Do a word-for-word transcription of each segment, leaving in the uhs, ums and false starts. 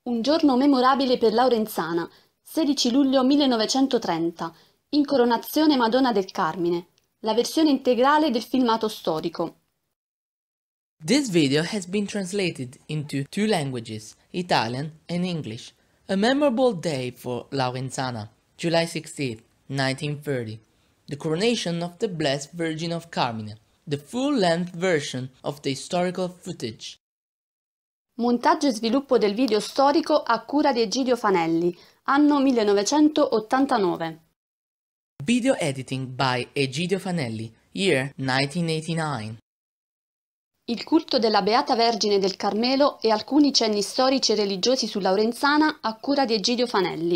Un giorno memorabile per Laurenzana, sedici luglio millenovecentotrenta, Incoronazione Madonna del Carmine, la versione integrale del filmato storico. This video has been translated into two languages, Italian and English. A memorable day for Laurenzana, July sixteenth, nineteen thirty. The coronation of the Blessed Virgin of Carmine, the full-length version of the historical footage. Montaggio e sviluppo del video storico a cura di Egidio Fanelli, anno millenovecentottantanove. Video editing by Egidio Fanelli, year nineteen eighty-nine. Il culto della Beata Vergine del Carmelo e alcuni cenni storici e religiosi su Laurenzana a cura di Egidio Fanelli.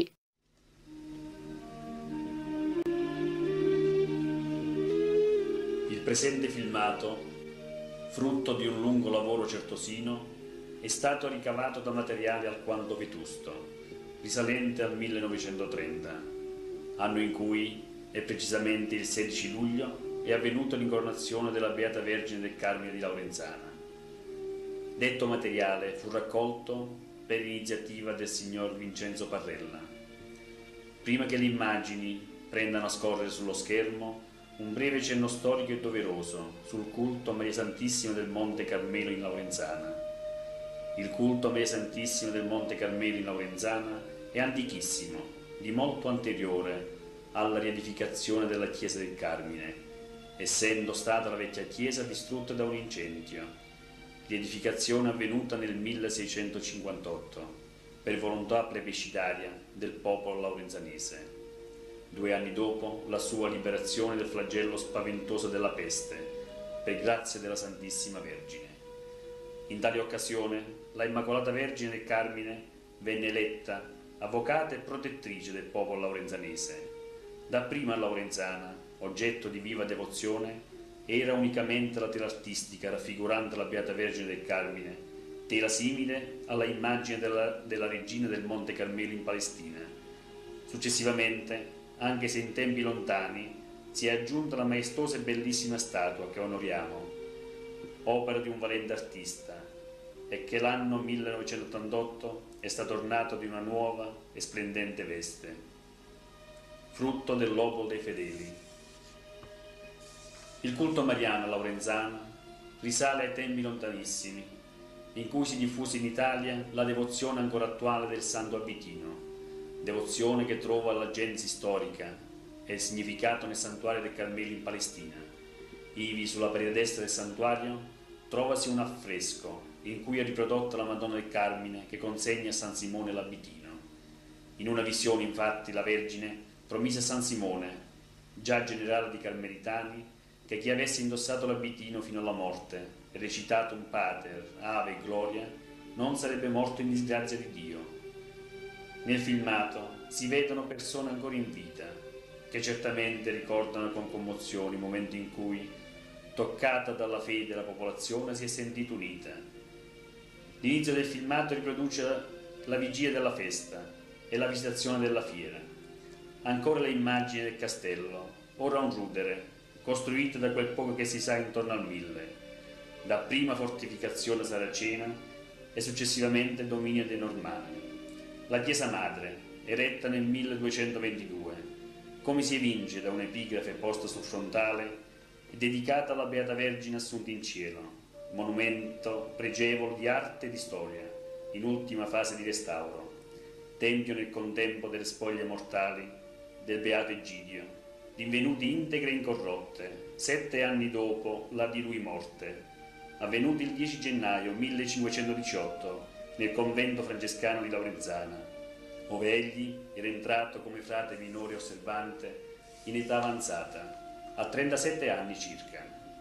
Il presente filmato, frutto di un lungo lavoro certosino, è stato ricavato da materiale alquanto vetusto, risalente al millenovecentotrenta, anno in cui, e precisamente il sedici luglio, è avvenuta l'incoronazione della Beata Vergine del Carmine di Laurenzana. Detto materiale fu raccolto per iniziativa del signor Vincenzo Parrella. Prima che le immagini prendano a scorrere sullo schermo, un breve cenno storico e doveroso sul culto a Maria Santissima del Monte Carmelo in Laurenzana. Il culto a Maria Santissima del Monte Carmelo in Laurenzana è antichissimo, di molto anteriore alla riedificazione della chiesa del Carmine, essendo stata la vecchia chiesa distrutta da un incendio. Riedificazione avvenuta nel milleseicentocinquantotto, per volontà plebiscitaria del popolo laurenzanese. Due anni dopo la sua liberazione dal flagello spaventoso della peste, per grazia della Santissima Vergine. In tale occasione, la Immacolata Vergine del Carmine venne eletta avvocata e protettrice del popolo laurenzanese. Dapprima a Laurenzana, oggetto di viva devozione, era unicamente la tela artistica raffigurante la Beata Vergine del Carmine, tela simile alla immagine della, della regina del Monte Carmelo in Palestina. Successivamente, anche se in tempi lontani, si è aggiunta la maestosa e bellissima statua che onoriamo, opera di un valente artista, e che l'anno millenovecentottantotto è stato ornato di una nuova e splendente veste, frutto dell'opolo dei fedeli. Il culto mariano a Laurenzana risale ai tempi lontanissimi, in cui si diffuse in Italia la devozione ancora attuale del Santo Abitino, devozione che trova la genesi storica e il significato nel santuario del Carmelo in Palestina. Ivi, sulla parete destra del santuario, trovasi un affresco in cui è riprodotta la Madonna del Carmine che consegna a San Simone l'abitino. In una visione, infatti, la Vergine promise a San Simone, già generale di Carmelitani, che chi avesse indossato l'abitino fino alla morte e recitato un Pater, Ave e Gloria, non sarebbe morto in disgrazia di Dio. Nel filmato si vedono persone ancora in vita, che certamente ricordano con commozione i momenti in cui, toccata dalla fede, la popolazione si è sentita unita. L'inizio del filmato riproduce la vigilia della festa e la visitazione della fiera. Ancora le immagini del castello, ora un rudere, costruito da quel poco che si sa intorno al mille, dapprima fortificazione saracena e successivamente dominio dei Normanni. La chiesa madre, eretta nel milleduecentoventidue, come si evince da un'epigrafe posta sul frontale, è dedicata alla Beata Vergine assunta in cielo, monumento pregevole di arte e di storia, in ultima fase di restauro, tempio nel contempo delle spoglie mortali del Beato Egidio, rinvenute integre e incorrotte, sette anni dopo la di lui morte, avvenuti il dieci gennaio millecinquecentodiciotto nel convento francescano di Laurenzana, ove egli era entrato come frate minore osservante in età avanzata, a trentasette anni circa.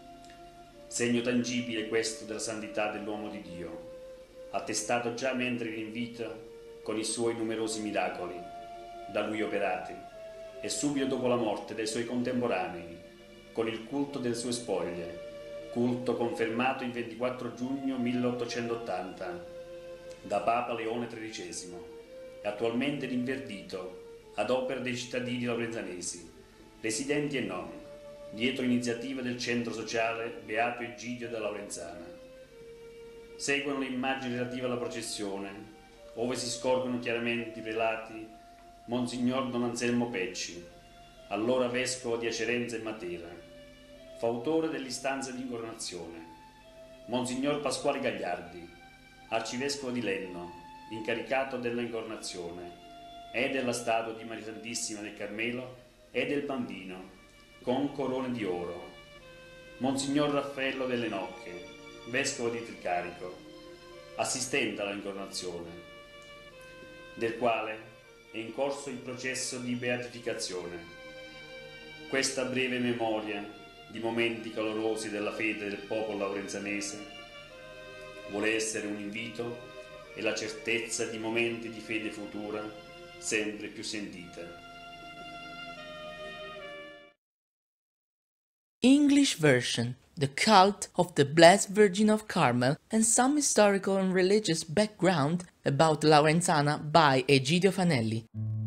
Segno tangibile questo della santità dell'uomo di Dio, attestato già mentre era in vita con i suoi numerosi miracoli, da lui operati, e subito dopo la morte dei suoi contemporanei, con il culto delle sue spoglie, culto confermato il ventiquattro giugno milleottocentottanta da Papa Leone tredicesimo, e attualmente rinverdito ad opera dei cittadini laurenzanesi, residenti e non, dietro iniziativa del centro sociale Beato Egidio da Laurenzana. Seguono le immagini relative alla processione, ove si scorgono chiaramente i prelati Monsignor Don Anselmo Pecci, allora vescovo di Acerenza e Matera, fautore dell'istanza di incoronazione, Monsignor Pasquale Gagliardi, arcivescovo di Lenno, incaricato della incoronazione e della statua di Maria Santissima del Carmelo e del Bambino, con corone di oro, Monsignor Raffaello delle Nocche, vescovo di Tricarico, assistente alla incoronazione, del quale è in corso il processo di beatificazione. Questa breve memoria di momenti calorosi della fede del popolo laurenzanese vuole essere un invito e la certezza di momenti di fede futura sempre più sentita. English version: The Cult of the Blessed Virgin of Carmel and some historical and religious background about Laurenzana by Egidio Fanelli.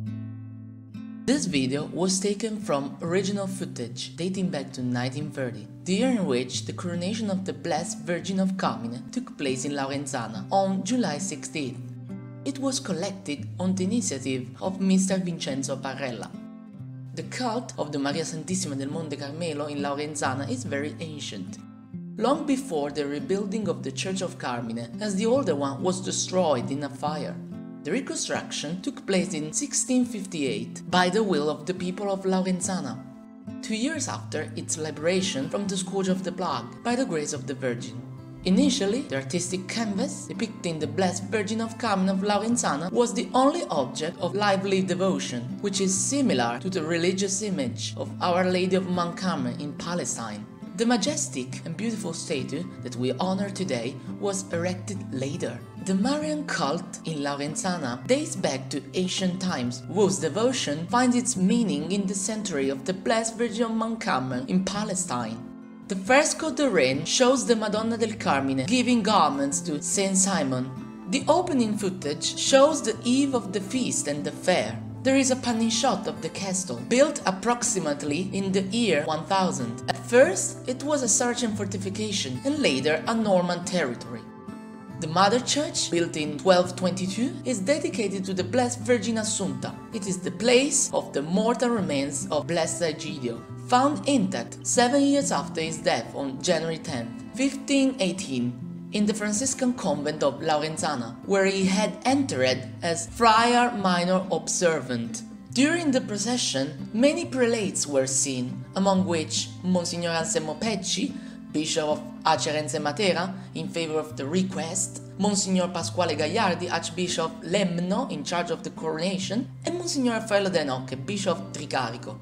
This video was taken from original footage dating back to nineteen thirty, the year in which the coronation of the Blessed Virgin of Carmine took place in Laurenzana on July sixteenth. It was collected on the initiative of Mister Vincenzo Parrella. The cult of the Maria Santissima del Monte Carmelo in Laurenzana is very ancient, long before the rebuilding of the Church of Carmine, as the older one was destroyed in a fire. The reconstruction took place in sixteen fifty-eight by the will of the people of Laurenzana, two years after its liberation from the scourge of the plague by the grace of the Virgin. Initially, the artistic canvas depicting the Blessed Virgin of Carmine of Laurenzana was the only object of lively devotion, which is similar to the religious image of Our Lady of Mount Carmel in Palestine. The majestic and beautiful statue that we honor today was erected later. The Marian cult in Laurenzana dates back to ancient times, whose devotion finds its meaning in the sanctuary of the Blessed Virgin of Mount Carmel in Palestine. The fresco terrain shows the Madonna del Carmine giving garments to Saint Simon. The opening footage shows the eve of the feast and the fair. There is a panning shot of the castle, built approximately in the year one thousand. At first, it was a Saracen fortification and later a Norman territory. The Mother Church, built in twelve twenty-two, is dedicated to the Blessed Virgin Assunta. It is the place of the mortal remains of Blessed Egidio, found intact seven years after his death on January tenth, fifteen eighteen, in the Franciscan convent of Laurenzana, where he had entered as Friar Minor Observant. During the procession, many prelates were seen, among which Monsignor Anselmo Pecci, Bishop of Acerenza e Matera, in favor of the request, Monsignor Pasquale Gagliardi, Archbishop of Lemno, in charge of the coronation, and Monsignor Raffaello delle Nocche, Bishop of Tricarico.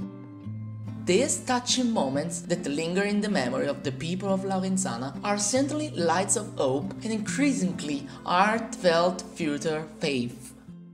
These touching moments that linger in the memory of the people of Laurenzana are certainly lights of hope and increasingly heartfelt future faith.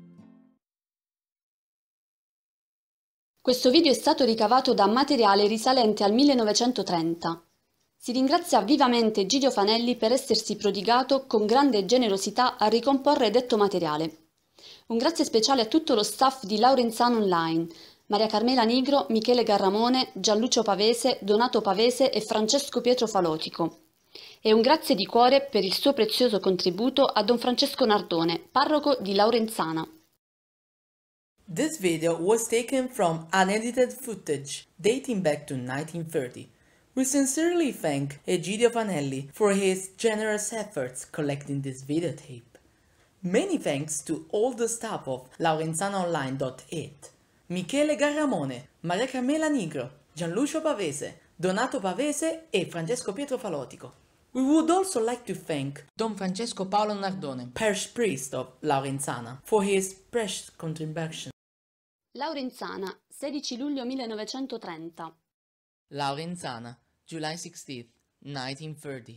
Questo video è stato ricavato da materiale risalente al millenovecentotrenta. Si ringrazia vivamente Egidio Fanelli per essersi prodigato con grande generosità a ricomporre detto materiale. Un grazie speciale a tutto lo staff di Laurenzana Online, Maria Carmela Nigro, Michele Garramone, Gianlucio Pavese, Donato Pavese e Francesco Pietro Falotico. E un grazie di cuore per il suo prezioso contributo a Don Francesco Nardone, parroco di Laurenzana. This video was taken from unedited footage dating back to nineteen thirty. We sincerely thank Egidio Fanelli for his generous efforts collecting this videotape. Many thanks to all the staff of Laurenzana Online dot it, Michele Garramone, Maria Carmela Nigro, Gianlucio Pavese, Donato Pavese e Francesco Pietro Falotico. We would also like to thank Don Francesco Paolo Nardone, parish priest of Laurenzana, for his precious contribution. Laurenzana, sedici luglio millenovecentotrenta. Laurenzana, July sixteenth, nineteen thirty.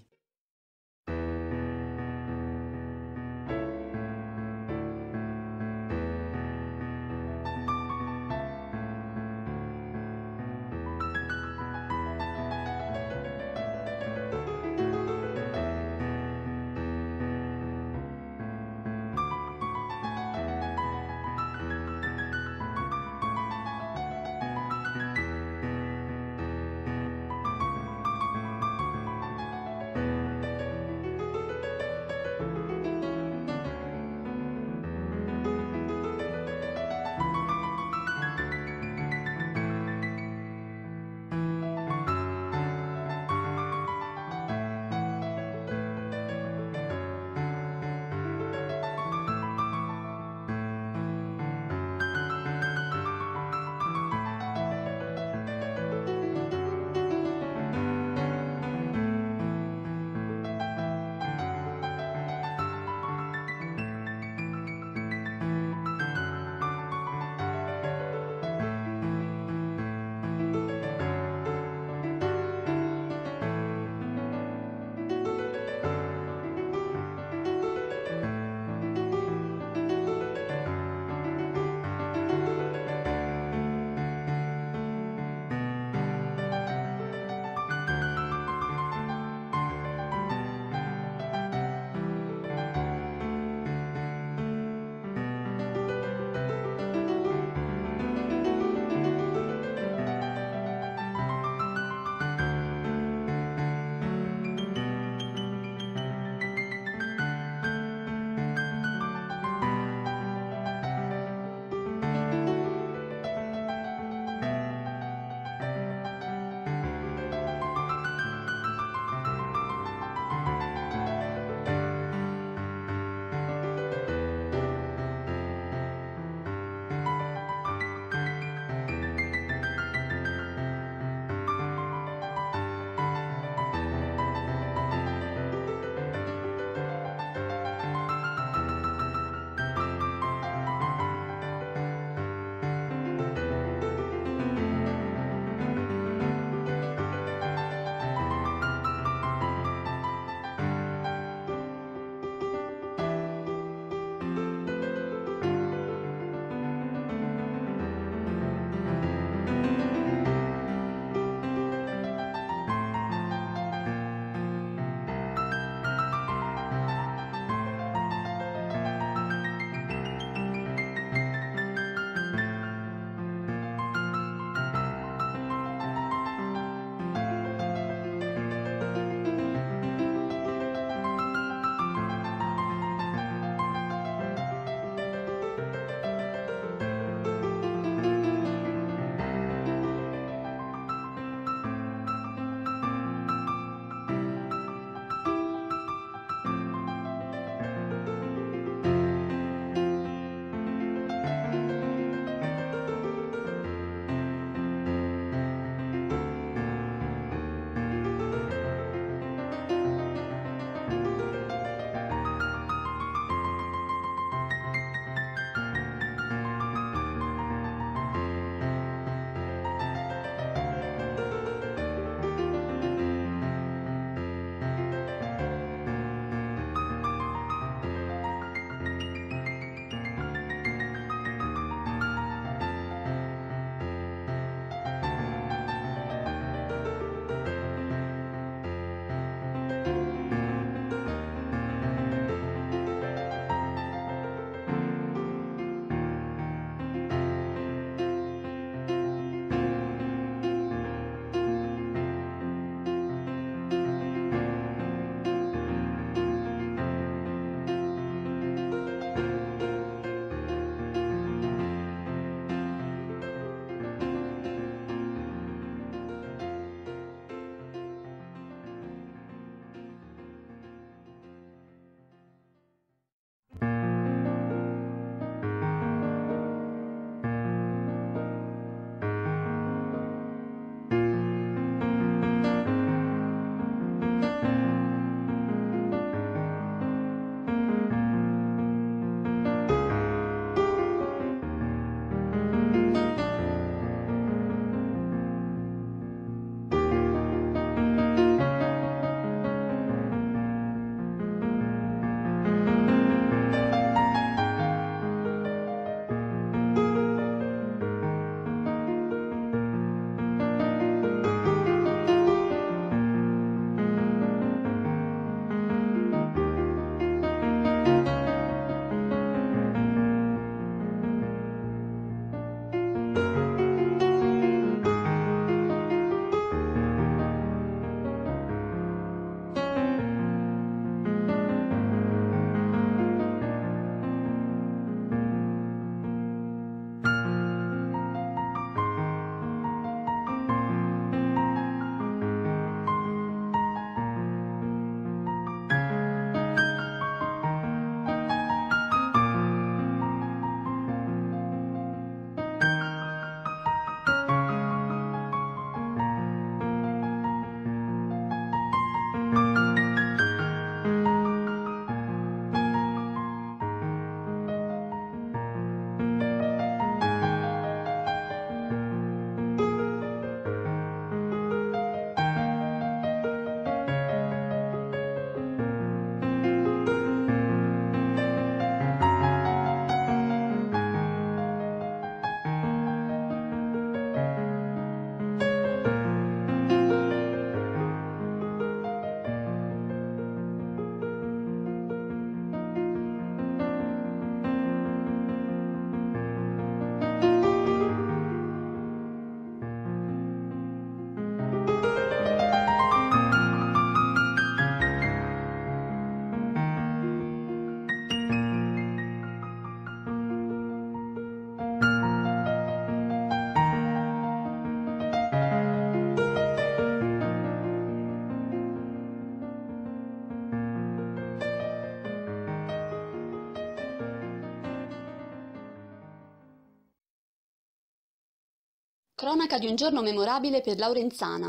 Cronaca di un giorno memorabile per Laurenzana.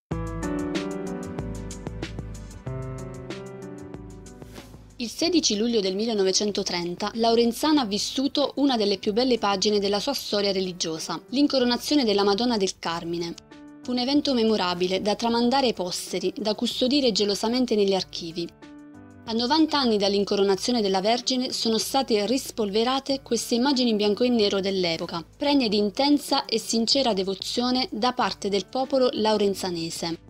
Il sedici luglio del millenovecentotrenta, Laurenzana ha vissuto una delle più belle pagine della sua storia religiosa, l'incoronazione della Madonna del Carmine. Fu un evento memorabile, da tramandare ai posteri, da custodire gelosamente negli archivi. A novanta anni dall'incoronazione della Vergine sono state rispolverate queste immagini in bianco e nero dell'epoca, pregne di intensa e sincera devozione da parte del popolo laurenzanese.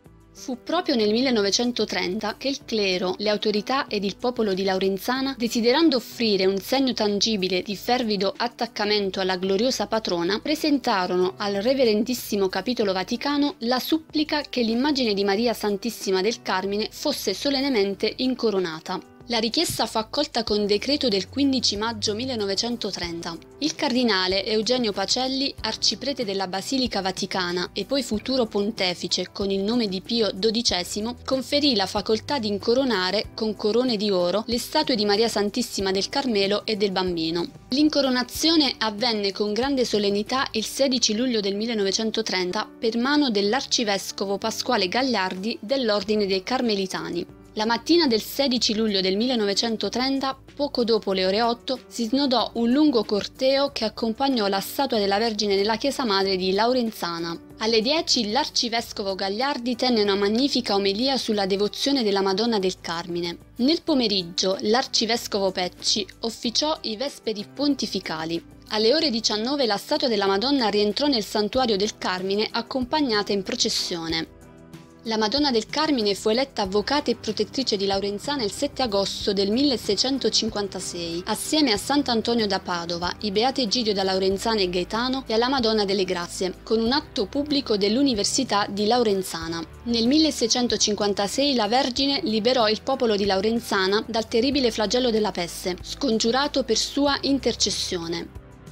Fu proprio nel millenovecentotrenta che il clero, le autorità ed il popolo di Laurenzana, desiderando offrire un segno tangibile di fervido attaccamento alla gloriosa patrona, presentarono al Reverendissimo Capitolo Vaticano la supplica che l'immagine di Maria Santissima del Carmine fosse solennemente incoronata. La richiesta fu accolta con decreto del quindici maggio millenovecentotrenta. Il cardinale Eugenio Pacelli, arciprete della Basilica Vaticana e poi futuro pontefice con il nome di Pio dodicesimo, conferì la facoltà di incoronare con corone di oro le statue di Maria Santissima del Carmelo e del Bambino. L'incoronazione avvenne con grande solennità il sedici luglio del millenovecentotrenta per mano dell'arcivescovo Pasquale Gagliardi dell'Ordine dei Carmelitani. La mattina del sedici luglio del millenovecentotrenta, poco dopo le ore otto, si snodò un lungo corteo che accompagnò la statua della Vergine nella chiesa madre di Laurenzana. Alle dieci l'arcivescovo Gagliardi tenne una magnifica omelia sulla devozione della Madonna del Carmine. Nel pomeriggio l'arcivescovo Pecci officiò i vesperi pontificali. Alle ore diciannove la statua della Madonna rientrò nel santuario del Carmine accompagnata in processione. La Madonna del Carmine fu eletta avvocata e protettrice di Laurenzana il sette agosto del milleseicentocinquantasei, assieme a Sant'Antonio da Padova, i beati Egidio da Laurenzana e Gaetano e alla Madonna delle Grazie, con un atto pubblico dell'Università di Laurenzana. Nel milleseicentocinquantasei la Vergine liberò il popolo di Laurenzana dal terribile flagello della peste, scongiurato per sua intercessione.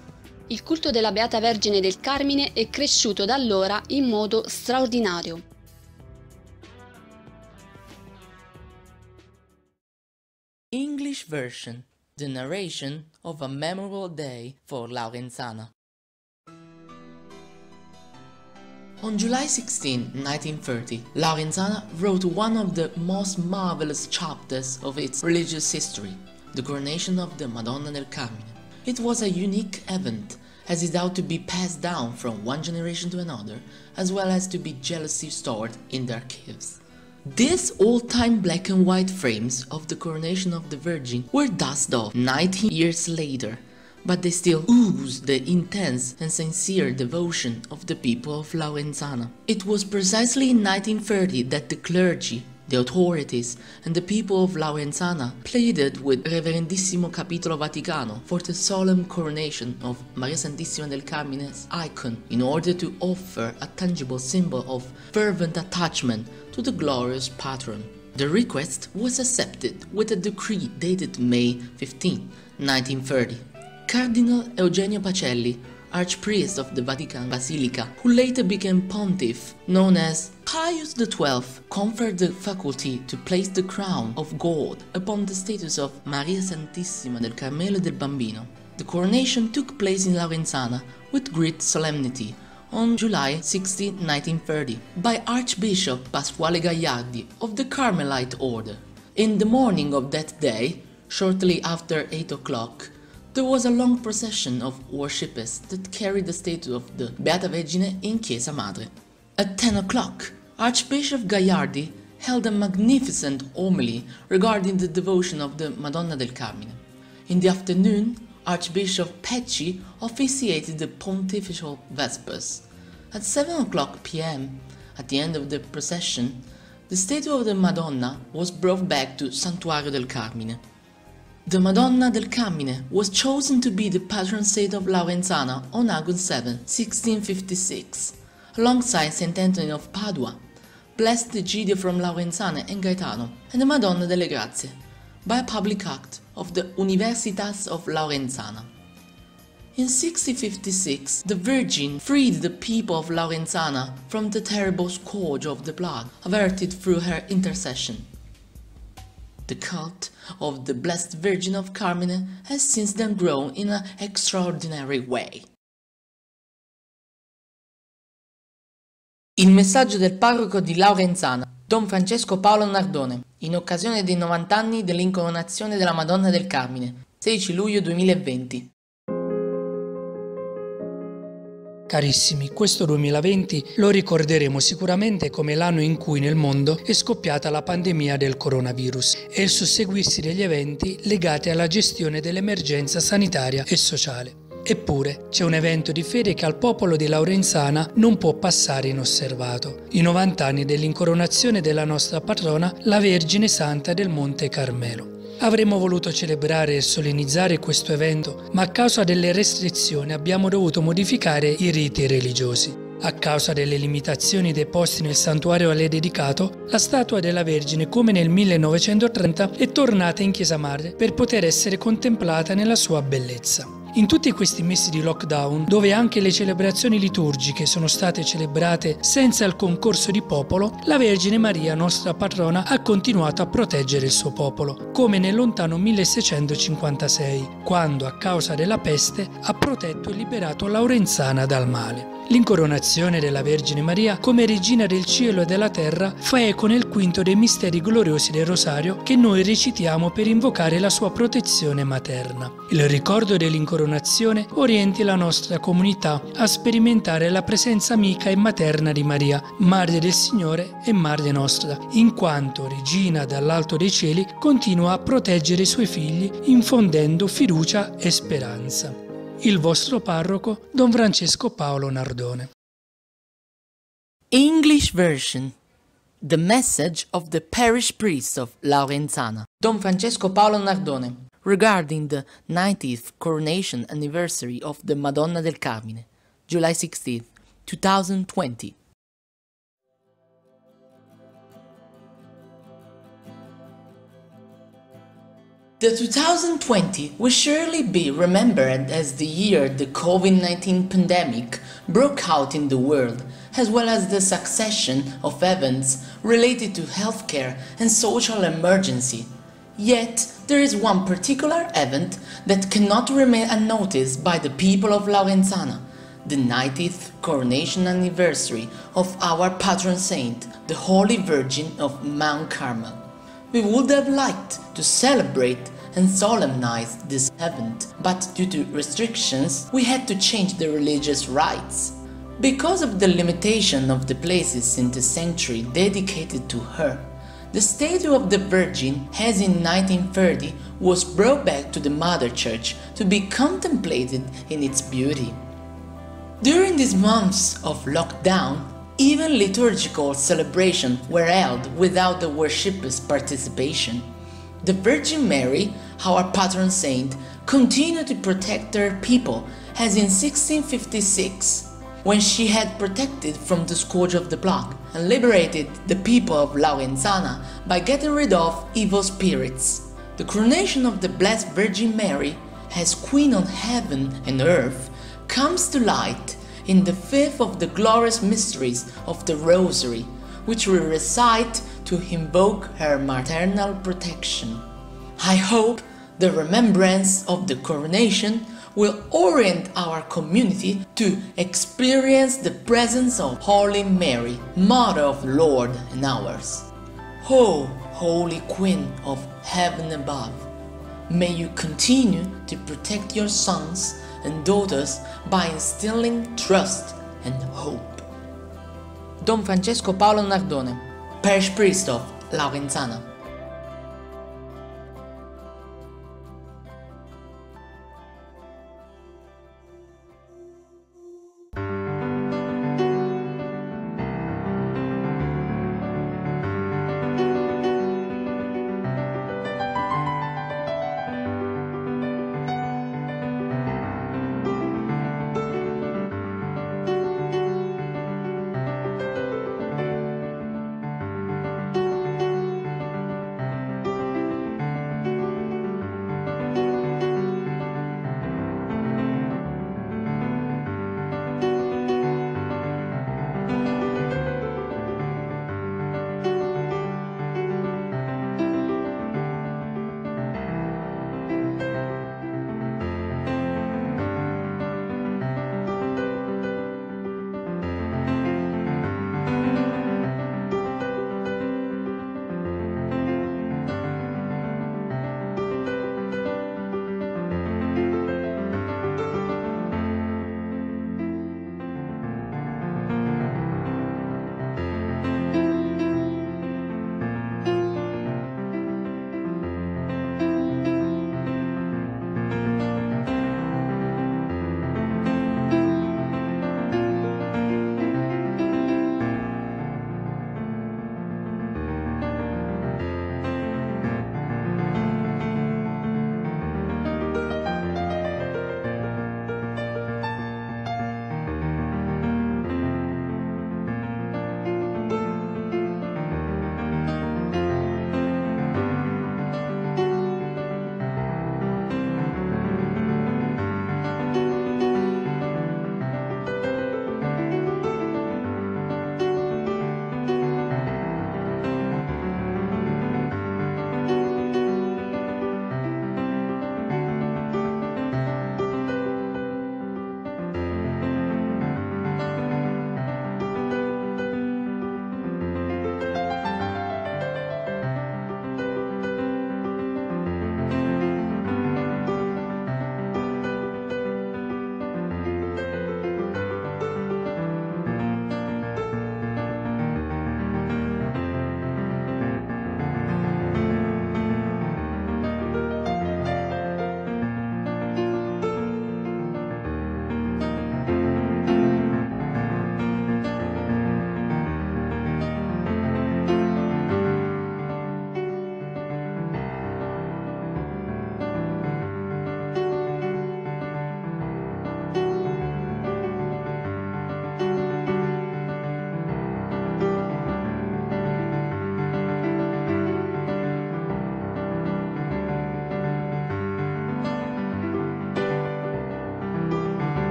Il culto della Beata Vergine del Carmine è cresciuto da allora in modo straordinario. English version, the narration of a memorable day for Laurenzana. On July sixteenth, nineteen thirty, Laurenzana wrote one of the most marvelous chapters of its religious history, the coronation of the Madonna del Carmine. It was a unique event, as it had to be passed down from one generation to another, as well as to be jealously stored in the archives. These old-time black and white frames of the coronation of the Virgin were dusted off ninety years later, but they still ooze the intense and sincere devotion of the people of Laurenzana. It was precisely in nineteen thirty that the clergy, the authorities, and the people of Laurenzana pleaded with Reverendissimo Capitolo Vaticano for the solemn coronation of Maria Santissima del Carmine's icon in order to offer a tangible symbol of fervent attachment to the glorious patron. The request was accepted with a decree dated May fifteenth, nineteen thirty. Cardinal Eugenio Pacelli, archpriest of the Vatican Basilica, who later became pontiff, known as Pius the twelfth, conferred the faculty to place the crown of gold upon the statues of Maria Santissima del Carmelo e del Bambino. The coronation took place in Laurenzana with great solemnity on July sixteenth, nineteen thirty, by Archbishop Pasquale Gagliardi of the Carmelite Order. In the morning of that day, shortly after eight o'clock, there was a long procession of worshippers that carried the statue of the Beata Vergine in Chiesa Madre. At ten o'clock, Archbishop Gagliardi held a magnificent homily regarding the devotion of the Madonna del Carmine. In the afternoon, Archbishop Pecci officiated the pontifical vespers. At seven o'clock p m, at the end of the procession, the statue of the Madonna was brought back to Santuario del Carmine. The Madonna del Carmine was chosen to be the patron saint of Laurenzana on August seventh, sixteen fifty-six, alongside Saint Anthony of Padua, Blessed Egidio from Laurenzana and Gaetano, and the Madonna delle Grazie, by a public act of the Universitas of Laurenzana. In sixteen fifty-six, the Virgin freed the people of Laurenzana from the terrible scourge of the plague, averted through her intercession. The cult of the Blessed Virgin of Carmine has since then grown in an extraordinary way. Il messaggio del parroco di Laurenzana, Don Francesco Paolo Nardone, in occasione dei novanta anni dell'incoronazione della Madonna del Carmine, sedici luglio duemilaventi. Carissimi, questo duemilaventi lo ricorderemo sicuramente come l'anno in cui nel mondo è scoppiata la pandemia del coronavirus e il susseguirsi degli eventi legati alla gestione dell'emergenza sanitaria e sociale. Eppure c'è un evento di fede che al popolo di Laurenzana non può passare inosservato: i novanta anni dell'incoronazione della nostra patrona, la Vergine Santa del Monte Carmelo. Avremmo voluto celebrare e solennizzare questo evento, ma a causa delle restrizioni abbiamo dovuto modificare i riti religiosi. A causa delle limitazioni dei posti nel santuario a lei dedicato, la statua della Vergine, come nel millenovecentotrenta, è tornata in Chiesa Madre per poter essere contemplata nella sua bellezza. In tutti questi mesi di lockdown, dove anche le celebrazioni liturgiche sono state celebrate senza il concorso di popolo, la Vergine Maria, nostra patrona, ha continuato a proteggere il suo popolo, come nel lontano milleseicentocinquantasei, quando a causa della peste ha protetto e liberato Laurenzana dal male. L'incoronazione della Vergine Maria come Regina del cielo e della terra fa eco nel quinto dei misteri gloriosi del Rosario che noi recitiamo per invocare la sua protezione materna. Il ricordo dell'incoronazione orienti la nostra comunità a sperimentare la presenza amica e materna di Maria, Madre del Signore e Madre nostra, in quanto Regina dall'alto dei cieli continua a proteggere i suoi figli infondendo fiducia e speranza. Il vostro parroco, Don Francesco Paolo Nardone. English version. The message of the parish priest of Laurenzana, Don Francesco Paolo Nardone, regarding the ninetieth coronation anniversary of the Madonna del Carmine, July sixteenth, twenty twenty. The two thousand twenty will surely be remembered as the year the COVID nineteen pandemic broke out in the world, as well as the succession of events related to healthcare and social emergency. Yet, there is one particular event that cannot remain unnoticed by the people of Laurenzana, the ninetieth coronation anniversary of our patron saint, the Holy Virgin of Mount Carmel. We would have liked to celebrate and solemnize this event, but due to restrictions, we had to change the religious rites. Because of the limitation of the places in the sanctuary dedicated to her, the statue of the Virgin, as in nineteen thirty, was brought back to the Mother Church to be contemplated in its beauty. During these months of lockdown, even liturgical celebrations were held without the worshippers' participation. The Virgin Mary, our patron saint, continued to protect her people, as in sixteen fifty-six, when she had protected from the scourge of the plague and liberated the people of Laurenzana by getting rid of evil spirits. The coronation of the Blessed Virgin Mary as Queen of Heaven and Earth comes to light in the fifth of the glorious mysteries of the Rosary, which we recite to invoke her maternal protection. I hope the remembrance of the coronation will orient our community to experience the presence of Holy Mary, Mother of the Lord and ours. Oh, Holy Queen of Heaven above, may you continue to protect your sons and daughters by instilling trust and hope. Don Francesco Paolo Nardone, Parish Priest of Laurenzana.